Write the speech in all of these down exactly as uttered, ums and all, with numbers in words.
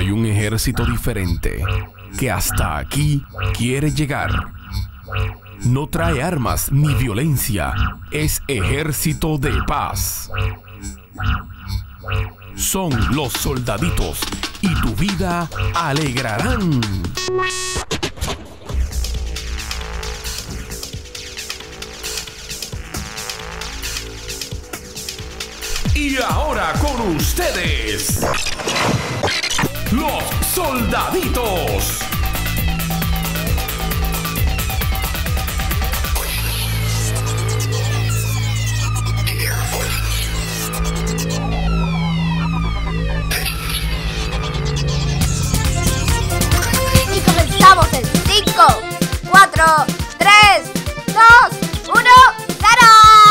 Hay un ejército diferente que hasta aquí quiere llegar. No trae armas ni violencia, es ejército de paz. Son los soldaditos y tu vida alegrarán. Y ahora con ustedes, los soldaditos. Y comenzamos en cinco, cuatro, tres, dos, uno, ¡cero!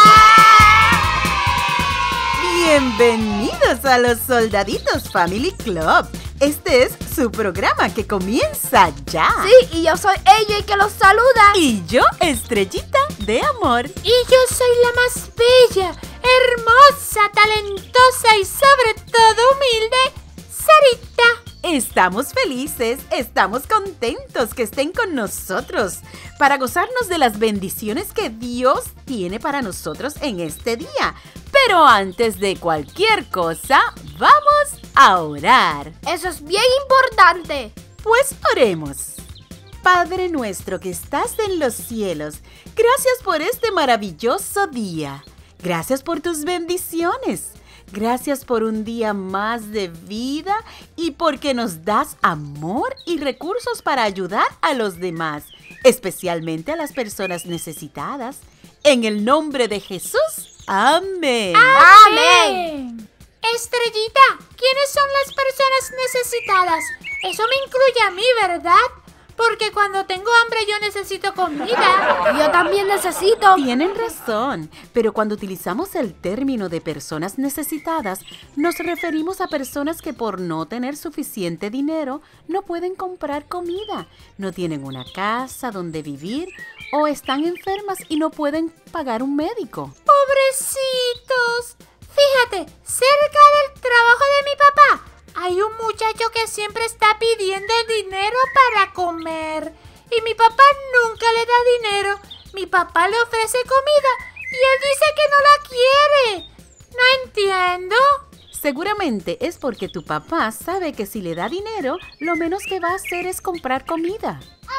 Bienvenidos a los Soldaditos Family Club. Este es su programa que comienza ya. Sí, y yo soy ella y que los saluda. Y yo, Estrellita de Amor. Y yo soy la más bella, hermosa, talentosa y sobre todo humilde, Sarita. Estamos felices, estamos contentos que estén con nosotros para gozarnos de las bendiciones que Dios tiene para nosotros en este día. Pero antes de cualquier cosa, vamos a orar. Eso es bien importante. Pues oremos. Padre nuestro que estás en los cielos, gracias por este maravilloso día. Gracias por tus bendiciones. Gracias por un día más de vida y porque nos das amor y recursos para ayudar a los demás, especialmente a las personas necesitadas. En el nombre de Jesús, amén. Amén. Estrellita, ¿quiénes son las personas necesitadas? Eso me incluye a mí, ¿verdad? Porque cuando tengo hambre yo necesito comida. Yo también necesito. Tienen razón, pero cuando utilizamos el término de personas necesitadas, nos referimos a personas que por no tener suficiente dinero no pueden comprar comida, no tienen una casa donde vivir o están enfermas y no pueden pagar un médico. ¡Pobrecitos! Fíjate, cerca del trabajo de mi papá hay un muchacho que siempre está pidiendo dinero para comer. Y mi papá nunca le da dinero. Mi papá le ofrece comida y él dice que no la quiere. No entiendo. Seguramente es porque tu papá sabe que si le da dinero, lo menos que va a hacer es comprar comida.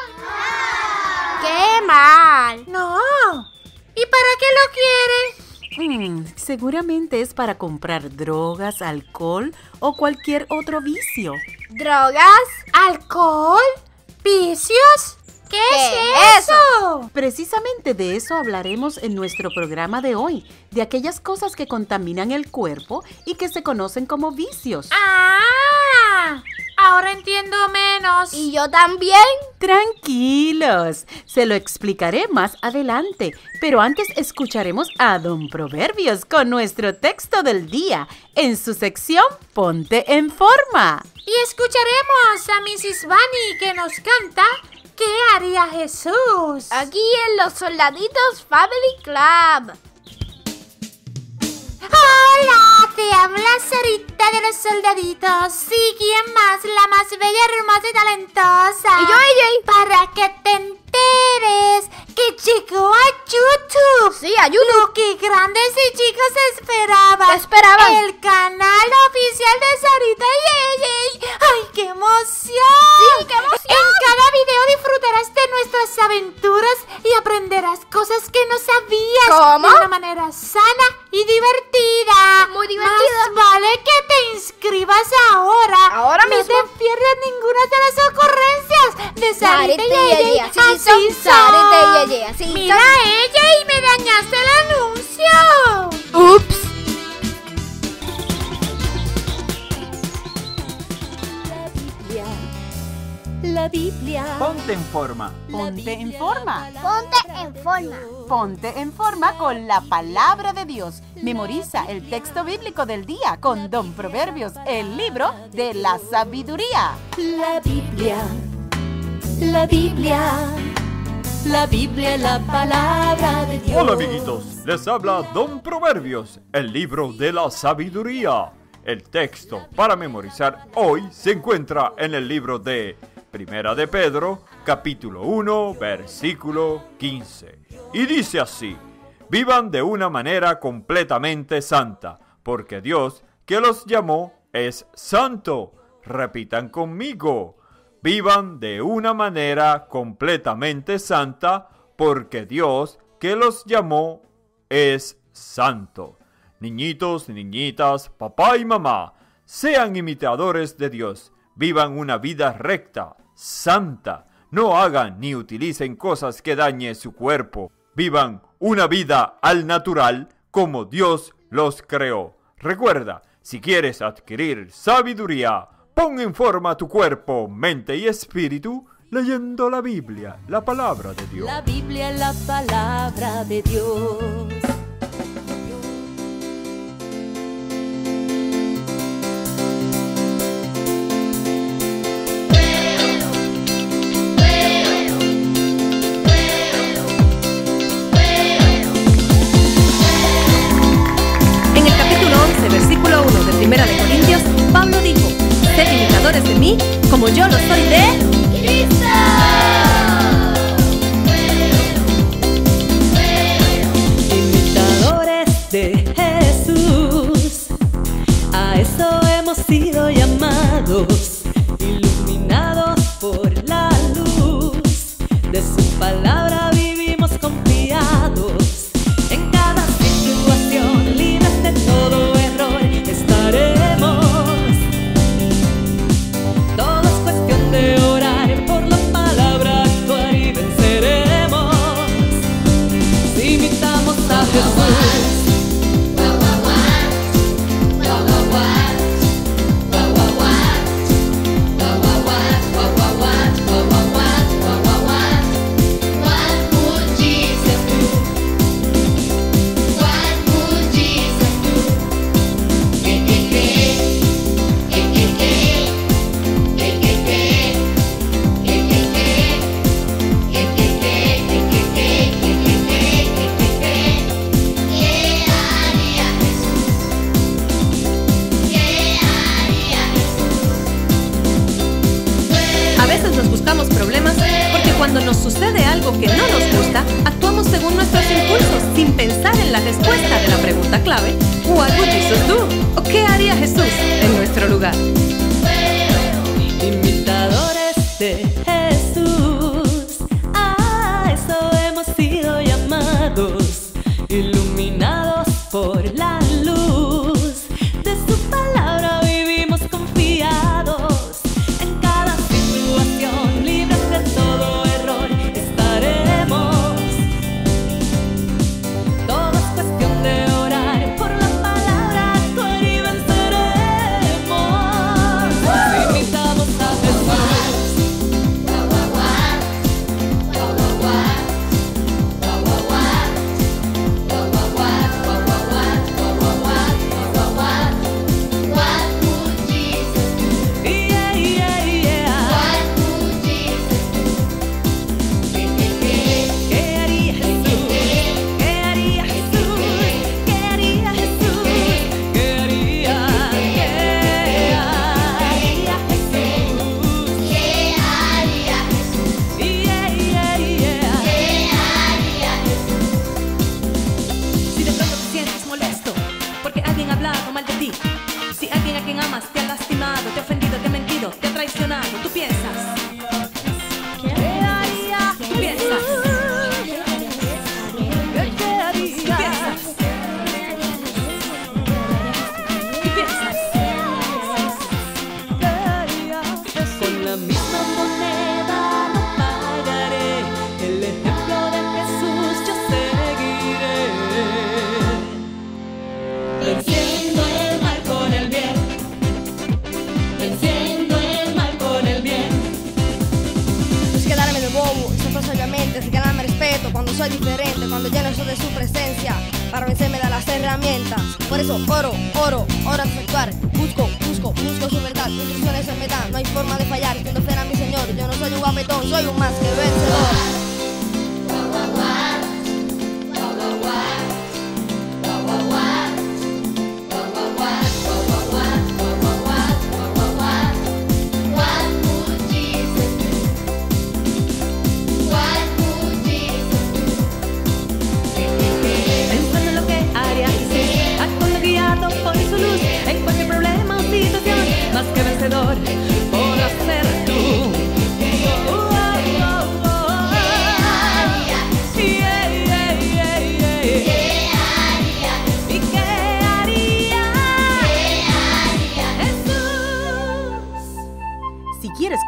¡Qué mal! No. ¿Y para qué lo quiere? Hmm, seguramente es para comprar drogas, alcohol o cualquier otro vicio. ¿Drogas? ¿Alcohol? ¿Vicios? ¿Qué, ¿Qué es eso? Precisamente de eso hablaremos en nuestro programa de hoy, de aquellas cosas que contaminan el cuerpo y que se conocen como vicios. ¡Ah! Ahora entiendo menos. ¿Y yo también? Tranquilos, se lo explicaré más adelante, pero antes escucharemos a Don Proverbios con nuestro texto del día en su sección Ponte en Forma. Y escucharemos a missus Bunny que nos canta ¿Qué haría Jesús? Aquí en los Soldaditos Family Club. Hola, te habla Sarita de los Soldaditos. Sí, ¿quién más? La más bella, hermosa y talentosa. Y yo, ella. Para que te enteres que llegó a YouTube. Sí, a YouTube. Lo que grandes y chicos esperaban. ¿Qué esperaban? El canal oficial de Sarita y ella. ¡Ay, qué emoción! Sí, qué emoción. En cada video disfrutarás de nuestras aventuras y aprenderás cosas que no sabías. ¿Cómo? De una manera sana y divertida. Muy divertida. Más vale que te inscribas ahora. Ahora no mismo. te pierdas ninguna de las ocurrencias de Sarita y ella. Así son, Sarita y ella. Así Mira son. a ella y me dañaste el anuncio. Ups. La Biblia. Ponte en forma. Ponte en forma. Ponte en forma. Ponte en forma con la palabra de Dios. Memoriza el texto bíblico del día con Don Proverbios, el libro de la sabiduría. La Biblia. La Biblia. La Biblia es la palabra de Dios. Hola amiguitos, les habla Don Proverbios, el libro de la sabiduría. El texto para memorizar hoy se encuentra en el libro de Primera de Pedro, capítulo uno, versículo quince. Y dice así: vivan de una manera completamente santa, porque Dios que los llamó es santo. Repitan conmigo: vivan de una manera completamente santa, porque Dios que los llamó es santo. Niñitos, niñitas, papá y mamá, sean imitadores de Dios. Vivan una vida recta, santa. No hagan ni utilicen cosas que dañen su cuerpo. Vivan una vida al natural como Dios los creó. Recuerda, si quieres adquirir sabiduría, pon en forma tu cuerpo, mente y espíritu leyendo la Biblia, la palabra de Dios. La Biblia es la palabra de Dios. En el capítulo once, versículo uno de Primera de Corintios, Pablo dijo: sed imitadores de mí, como yo lo soy de ¡Cristo! Imitadores de Jesús, a eso hemos sido llamados, iluminados por la luz de su palabra, vivimos confiados. En cada situación, libres de todo error, estaremos. Todo es cuestión de orar, por la palabra actuar y venceremos. Si imitamos a Jesús. A veces nos buscamos problemas porque cuando nos sucede algo que no nos gusta, actuamos según nuestros impulsos sin pensar en la respuesta de la pregunta clave: What would Jesus do? ¿O qué haría Jesús en nuestro lugar? Imitadores de Jesús, a eso hemos sido llamados, iluminados por la luz de su palabra, vivimos confiados. En cada situación, libres de todo error, estaremos. Todo es cuestión de orar, por la palabra actuar y venceremos. Si imitamos a Yeah, yeah, yeah. ¿Qué haría Jesús? ¿Qué haría Jesús? ¿Qué haría Jesús? ¿Qué haría? ¿Qué haría Jesús? Yeah, yeah, yeah. Si de pronto te sientes molesto porque alguien ha hablado mal de ti, si alguien a quien amas te ha lastimado, te ha ofendido, te ha mentido, te ha traicionado, tú piensas, ¿Qué haría? tú piensas, ¿Qué haría? tú piensas. Con la misma moneda no pagaré, el ejemplo de Jesús yo seguiré. Venciendo el mal con el bien, venciendo el mal con el bien. No es quedarme de bobo, eso fue obviamente, es ganarme respeto cuando soy diferente, cuando lleno eso de su presencia, para vencerme da las herramientas. Por eso oro, oro, oro a efectuar, busco, busco, busco su verdad, instrucciones se me dan, no hay forma de fallar, siendo fiel a mi Señor, yo no soy un guapetón, soy un más que vencedor.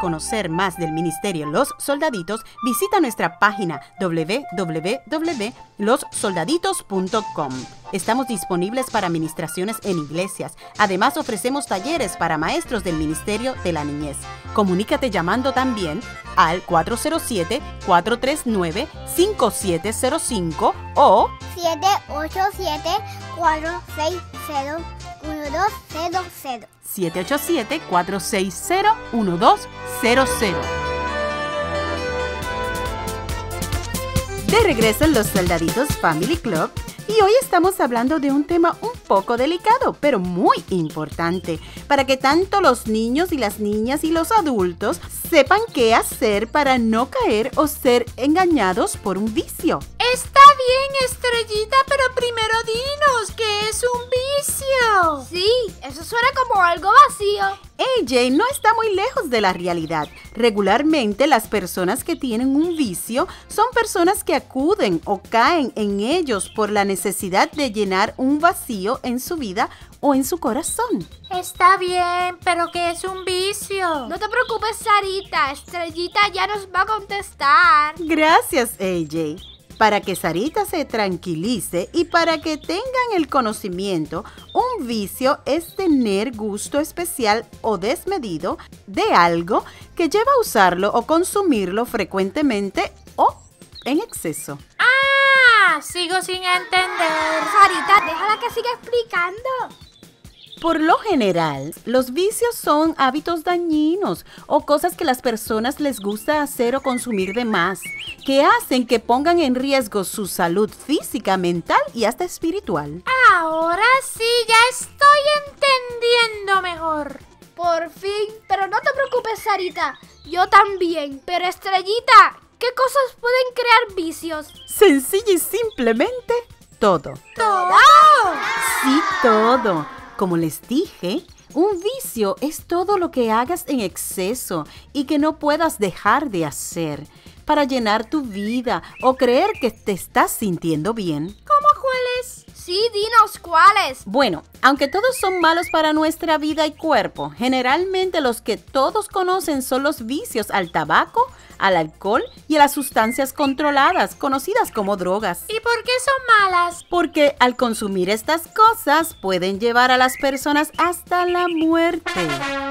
conocer más del Ministerio Los Soldaditos, visita nuestra página doble u doble u doble u punto los soldaditos punto com. Estamos disponibles para administraciones en iglesias. Además, ofrecemos talleres para maestros del Ministerio de la Niñez. Comunícate llamando también al cuatro cero siete, cuatro tres nueve, cinco siete cero cinco o siete ocho siete, cuatro seis cero, uno dos cero cero. siete ocho siete, cuatro seis cero, uno dos cero cero. De regreso en Los Soldaditos Family Club, y hoy estamos hablando de un tema un poco delicado, pero muy importante, para que tanto los niños y las niñas y los adultos sepan qué hacer para no caer o ser engañados por un vicio. Está bien, Estrellita, pero primero dinos, ¿qué es un vicio? Sí, eso suena como algo vacío. A J no está muy lejos de la realidad. Regularmente las personas que tienen un vicio son personas que acuden o caen en ellos por la necesidad de llenar un vacío en su vida o en su corazón. Está bien, pero ¿qué es un vicio? No te preocupes, Sarita, Estrellita ya nos va a contestar. Gracias, A J. Para que Sarita se tranquilice y para que tengan el conocimiento, un vicio es tener gusto especial o desmedido de algo que lleva a usarlo o consumirlo frecuentemente o en exceso. ¡Ah! Sigo sin entender. Sarita, déjala que siga explicando. Por lo general, los vicios son hábitos dañinos o cosas que las personas les gusta hacer o consumir de más, que hacen que pongan en riesgo su salud física, mental y hasta espiritual. Ahora sí, ya estoy entendiendo mejor. Por fin, pero no te preocupes, Sarita, yo también. Pero Estrellita, ¿qué cosas pueden crear vicios? Sencillo y simplemente todo. ¿Todo? Sí, todo. Como les dije, un vicio es todo lo que hagas en exceso y que no puedas dejar de hacer para llenar tu vida o creer que te estás sintiendo bien. ¿Cómo cuáles? Sí, dinos cuáles. Bueno, aunque todos son malos para nuestra vida y cuerpo, generalmente los que todos conocen son los vicios al tabaco, al alcohol y a las sustancias controladas, conocidas como drogas. ¿Y por qué son malas? Porque al consumir estas cosas pueden llevar a las personas hasta la muerte.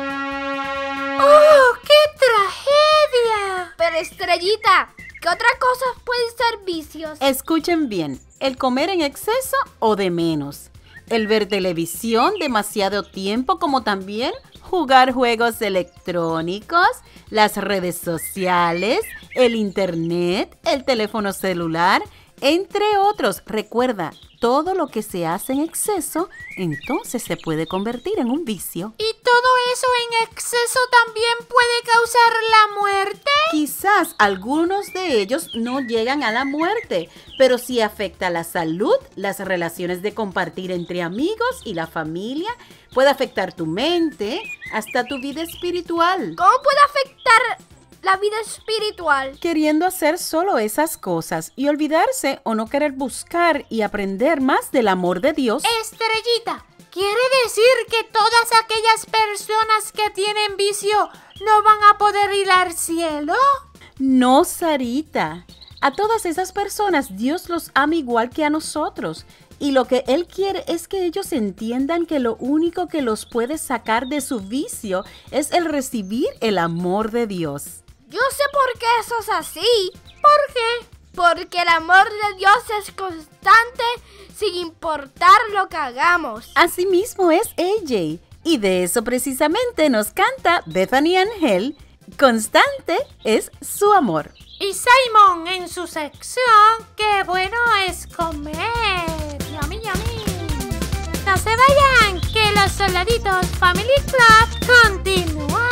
¡Oh, qué tragedia! Pero Estrellita, ¿qué otra cosa pueden ser vicios? Escuchen bien, el comer en exceso o de menos, el ver televisión demasiado tiempo, como también jugar juegos electrónicos, las redes sociales, el internet, el teléfono celular, entre otros. Recuerda, todo lo que se hace en exceso, entonces se puede convertir en un vicio. ¿Y todo eso en exceso también puede causar la muerte? Quizás algunos de ellos no llegan a la muerte, pero sí afecta la salud, las relaciones de compartir entre amigos y la familia, puede afectar tu mente, hasta tu vida espiritual. ¿Cómo puede afectar la vida espiritual? Queriendo hacer solo esas cosas y olvidarse o no querer buscar y aprender más del amor de Dios. Estrellita, ¿quiere decir que todas aquellas personas que tienen vicio no van a poder ir al cielo? No, Sarita. A todas esas personas Dios los ama igual que a nosotros. Y lo que Él quiere es que ellos entiendan que lo único que los puede sacar de su vicio es el recibir el amor de Dios. Yo sé por qué eso es así. ¿Por qué? Porque el amor de Dios es constante sin importar lo que hagamos. Así mismo es A J. Y de eso precisamente nos canta Bethany Angel. Constante es su amor. Y Simon en su sección, qué bueno es comer. Yummy, yummy. No se vayan, que los Soldaditos Family Club continúa.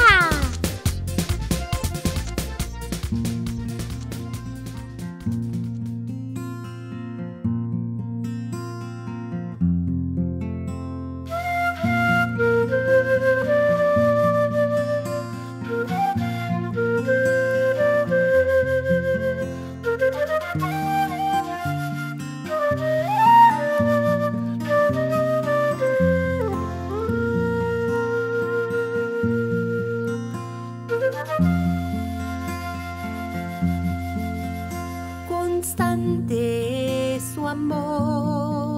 Constante es su amor,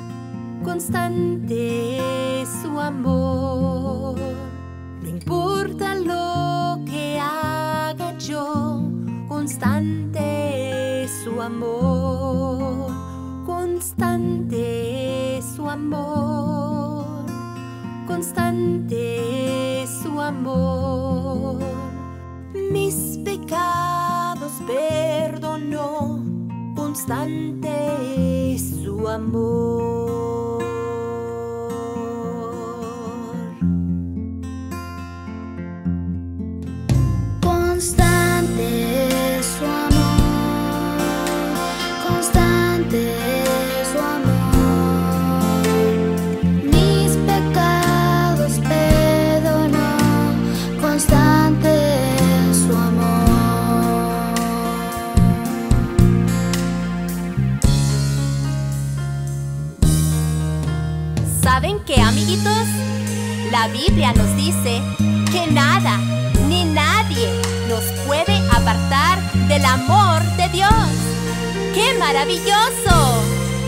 constante es su amor. No importa lo que haga yo, constante es su amor, constante es su amor, constante es su amor. Mis pecados perdonó, constante es su amor. Constante es su amor, constante es su amor. Mis pecados perdonó, constante es su amor. ¿Saben qué, amiguitos? La Biblia nos dice que nada ni nadie nos puede apartar del amor de Dios. ¡Qué maravilloso!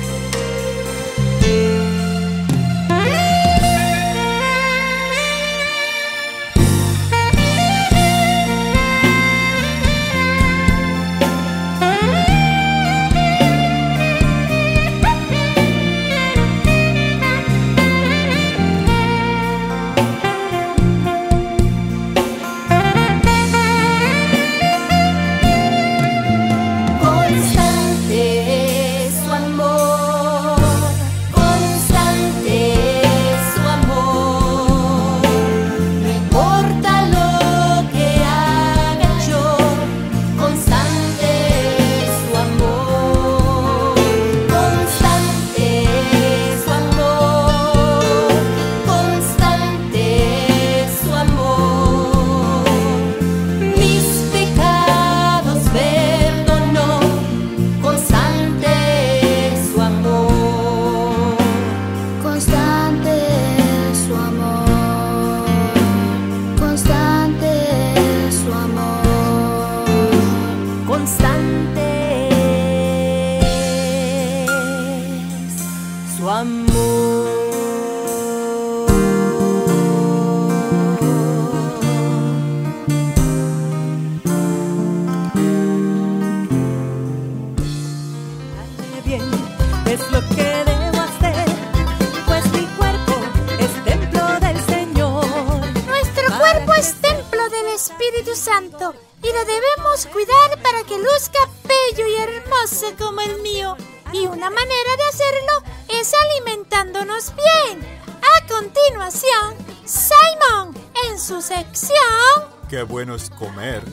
Constante es su amor, constante es su amor. No importa lo que haga yo, constante es su amor, constante es su amor, constante es su amor. Mis pecados perdonó, constante es su amor, Constante es su amor, constante es su amor. constante es su amor. Bien, es lo que debo hacer, pues mi cuerpo es templo del Señor. Nuestro cuerpo es templo del Espíritu Santo y lo debemos cuidar para que luzca bello y hermoso como el mío. Y una manera de hacerlo es alimentándonos bien. A continuación, Simon en su sección Qué bueno es comer.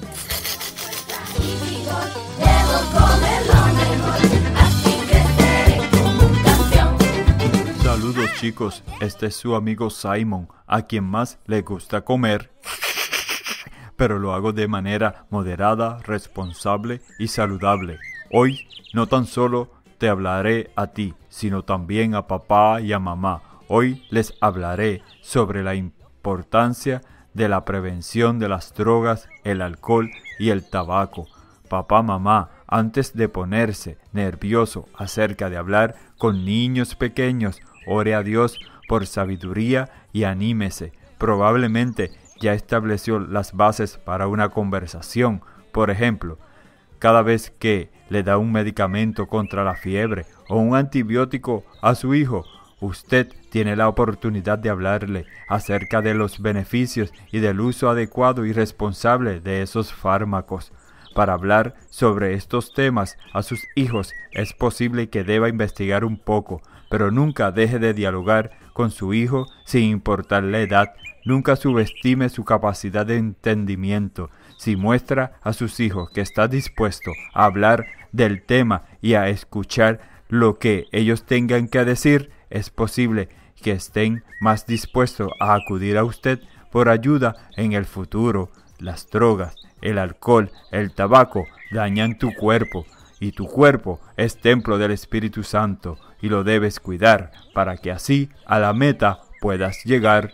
Saludos chicos, este es su amigo Simon, a quien más le gusta comer, pero lo hago de manera moderada, responsable y saludable. Hoy no tan solo te hablaré a ti, sino también a papá y a mamá. Hoy les hablaré sobre la importancia de la prevención de las drogas, el alcohol y el tabaco. Papá, mamá, antes de ponerse nervioso acerca de hablar con niños pequeños, ore a Dios por sabiduría y anímese. Probablemente ya estableció las bases para una conversación. Por ejemplo, cada vez que le da un medicamento contra la fiebre o un antibiótico a su hijo, usted tiene la oportunidad de hablarle acerca de los beneficios y del uso adecuado y responsable de esos fármacos. Para hablar sobre estos temas a sus hijos es posible que deba investigar un poco, pero nunca deje de dialogar con su hijo sin importar la edad. Nunca subestime su capacidad de entendimiento. Si muestra a sus hijos que está dispuesto a hablar del tema y a escuchar lo que ellos tengan que decir, es posible que estén más dispuestos a acudir a usted por ayuda en el futuro. Las drogas, el alcohol, el tabaco dañan tu cuerpo, y tu cuerpo es templo del Espíritu Santo, y lo debes cuidar para que así a la meta puedas llegar.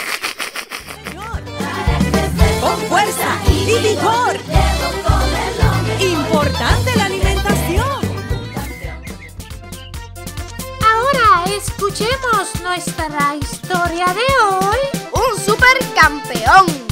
Con fuerza y vigor. Importante la alimentación. nuestra historia de hoy, ¡un supercampeón!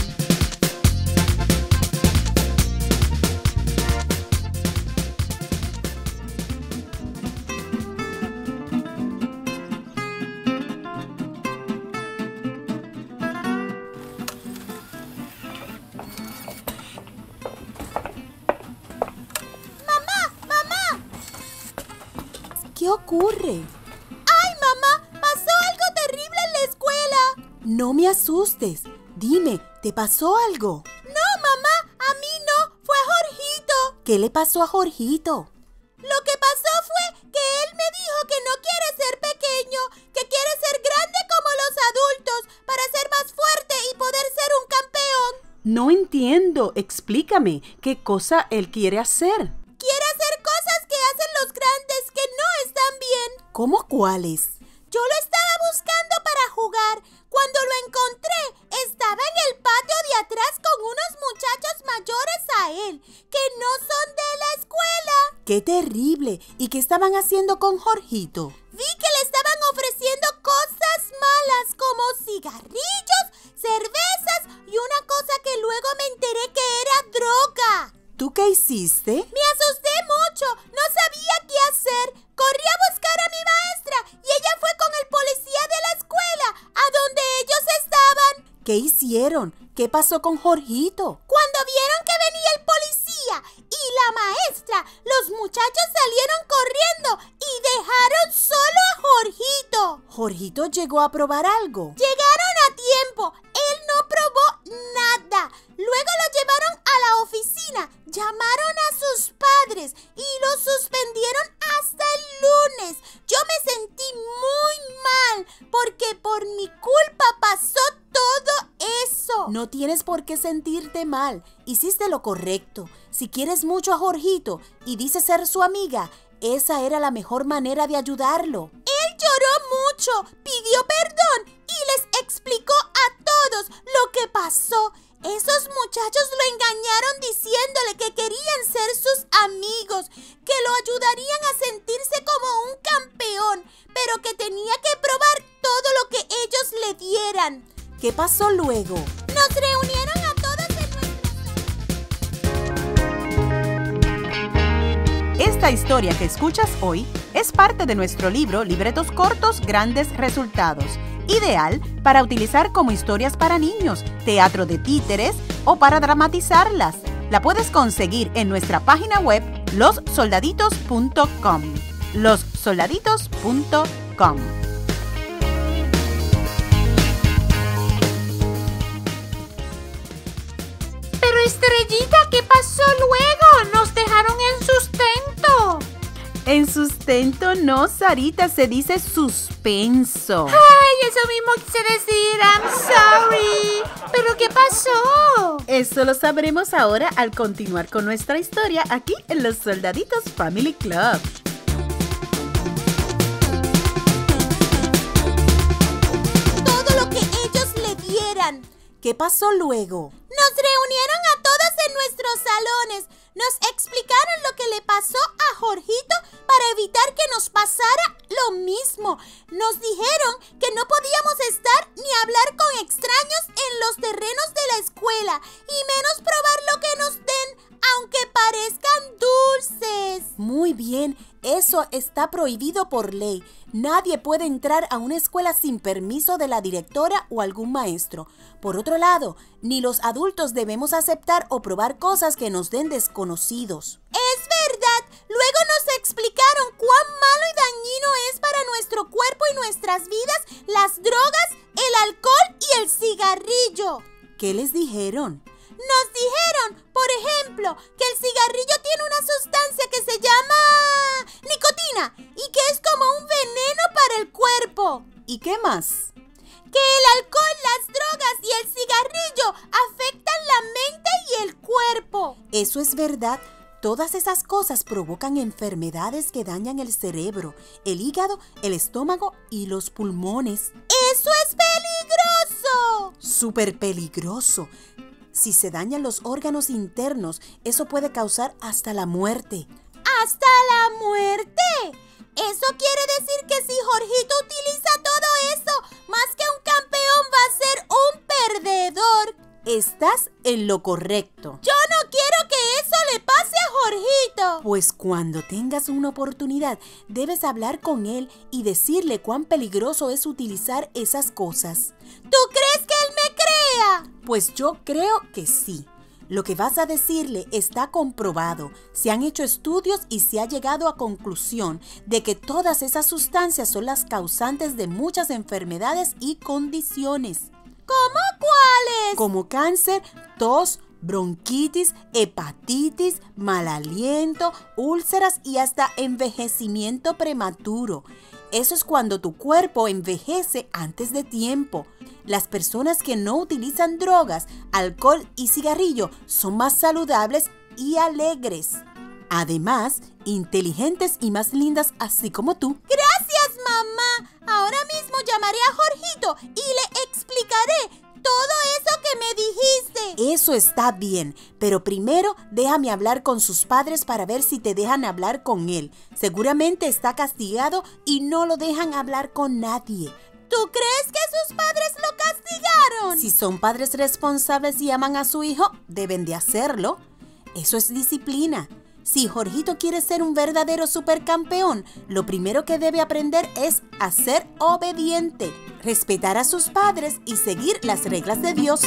¿Qué ocurre? ¡Ay, mamá! ¡Pasó algo terrible en la escuela! No me asustes. Dime, ¿te pasó algo? No, mamá, a mí no. Fue a Jorgito. ¿Qué le pasó a Jorgito? Lo que pasó fue que él me dijo que no quiere ser pequeño, que quiere ser grande como los adultos para ser más fuerte y poder ser un campeón. No entiendo. Explícame, ¿qué cosa él quiere hacer? Quiere hacer cosas que hacen los grandes que no están bien. ¿Cómo cuáles? Yo lo estaba buscando para jugar. Cuando lo encontré, estaba en el patio de atrás con unos muchachos mayores a él, que no son de la escuela. ¡Qué terrible! ¿Y qué estaban haciendo con Jorgito? Vi que le estaban ofreciendo cosas malas como cigarrillos, cervezas y una cosa que luego me enteré que era droga. ¿Tú qué hiciste? Me asusté mucho, no sabía qué hacer. Corrí a buscar a mi maestra y ella fue con el policía de la escuela, a donde ellos estaban. ¿Qué hicieron? ¿Qué pasó con Jorgito? Cuando vieron que venía el policía y la maestra, los muchachos salieron corriendo y dejaron solo a Jorgito. ¿Jorgito llegó a probar algo? Llegaron a tiempo. Él no probó nada. Luego lo llevaron a la oficina, llamaron a sus padres y lo suspendieron hasta el lunes. Yo me sentí muy mal porque por mi culpa pasó todo eso. No tienes por qué sentirte mal. Hiciste lo correcto. Si quieres mucho a Jorgito y dices ser su amiga, esa era la mejor manera de ayudarlo. Él lloró mucho, pidió perdón y les explicó a todos lo que pasó. Esos muchachos lo engañaron diciéndole que querían ser sus amigos, que lo ayudarían a sentirse como un campeón, pero que tenía que probar todo lo que ellos le dieran. ¿Qué pasó luego? Nos reunieron a todos en nuestra... Esta historia que escuchas hoy es parte de nuestro libro Libretos Cortos, Grandes Resultados, ideal para utilizar como historias para niños, teatro de títeres o para dramatizarlas. La puedes conseguir en nuestra página web los soldaditos punto com. los soldaditos punto com. Pero Estrellita, ¿qué pasó luego? Nos dejaron en sustento. En sustento no, Sarita, se dice suspenso. Ay, eso mismo quise decir, I'm sorry. ¿Pero qué pasó? Eso lo sabremos ahora al continuar con nuestra historia aquí en Los Soldaditos Family Club. Todo lo que ellos le dieran. ¿Qué pasó luego? Nos reunieron a todos en nuestros salones. Nos explicaron lo que le pasó a Jorgito para evitar que nos pasara lo mismo. Nos dijeron que no podíamos estar ni hablar con extraños en los terrenos de la escuela y menos probar lo que nos den, aunque parezcan dulces. Muy bien, eso está prohibido por ley. Nadie puede entrar a una escuela sin permiso de la directora o algún maestro. Por otro lado, ni los adultos debemos aceptar o probar cosas que nos den desconocidos. Es verdad. Luego nos explicaron cuán malo y dañino es para nuestro cuerpo y nuestras vidas las drogas, el alcohol y el cigarrillo. ¿Qué les dijeron? Nos dijeron, por ejemplo, que el cigarrillo tiene una sustancia que se llama nicotina y que es como un veneno para el cuerpo. ¿Y qué más? Que el alcohol, las drogas y el cigarrillo afectan la mente y el cuerpo. Eso es verdad. Todas esas cosas provocan enfermedades que dañan el cerebro, el hígado, el estómago y los pulmones. ¡Eso es peligroso! ¡Súper peligroso! Si se dañan los órganos internos, eso puede causar hasta la muerte. ¿Hasta la muerte? Eso quiere decir que si Jorgito utiliza todo eso, estás en lo correcto. Yo no quiero que eso le pase a Jorgito. Pues cuando tengas una oportunidad, debes hablar con él y decirle cuán peligroso es utilizar esas cosas. ¿Tú crees que él me crea? Pues yo creo que sí. Lo que vas a decirle está comprobado. Se han hecho estudios y se ha llegado a conclusión de que todas esas sustancias son las causantes de muchas enfermedades y condiciones. ¿Cómo cuáles? Como cáncer, tos, bronquitis, hepatitis, mal aliento, úlceras y hasta envejecimiento prematuro. Eso es cuando tu cuerpo envejece antes de tiempo. Las personas que no utilizan drogas, alcohol y cigarrillo son más saludables y alegres. Además, inteligentes y más lindas así como tú. Gracias, mamá. Ahora mismo llamaré a Jorgito y le explicaré todo eso que me dijiste. Eso está bien, pero primero déjame hablar con sus padres para ver si te dejan hablar con él. Seguramente está castigado y no lo dejan hablar con nadie. ¿Tú crees que sus padres lo castigaron? Si son padres responsables y aman a su hijo, deben de hacerlo. Eso es disciplina. Si Jorgito quiere ser un verdadero supercampeón, lo primero que debe aprender es a ser obediente, respetar a sus padres y seguir las reglas de Dios.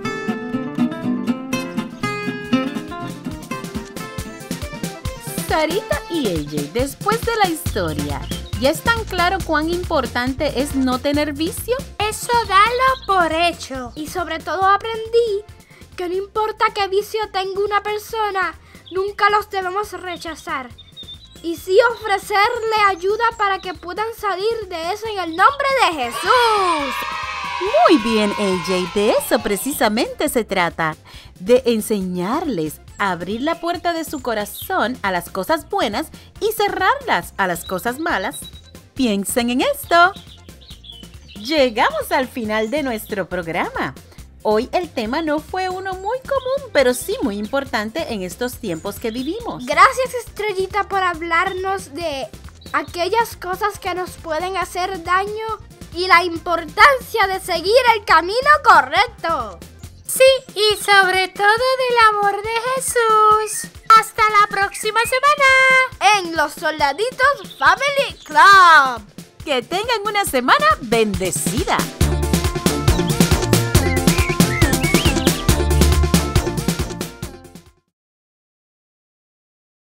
Sarita y A J, después de la historia, ¿ya es tan claro cuán importante es no tener vicio? Eso dalo por hecho. Y sobre todo aprendí que no importa qué vicio tenga una persona, nunca los debemos rechazar. Y sí ofrecerle ayuda para que puedan salir de eso en el nombre de Jesús. Muy bien, A J, de eso precisamente se trata. De enseñarles a abrir la puerta de su corazón a las cosas buenas y cerrarlas a las cosas malas. Piensen en esto. Llegamos al final de nuestro programa. Hoy el tema no fue uno muy común, pero sí muy importante en estos tiempos que vivimos. Gracias, Estrellita, por hablarnos de aquellas cosas que nos pueden hacer daño y la importancia de seguir el camino correcto. Sí, y sobre todo del amor de Jesús. Hasta la próxima semana en Los Soldaditos Family Club. Que tengan una semana bendecida.